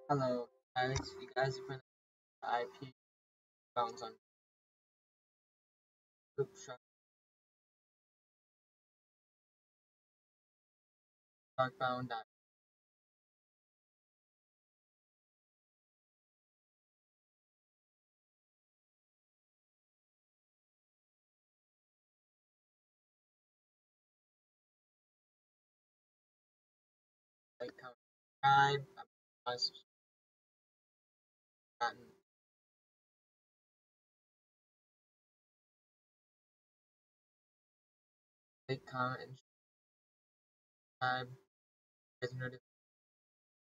Hello, guys. You guys have been IP bounds on group sharkbound. Like, comment, subscribe. I'm gotten like, comment, and subscribe. You guys know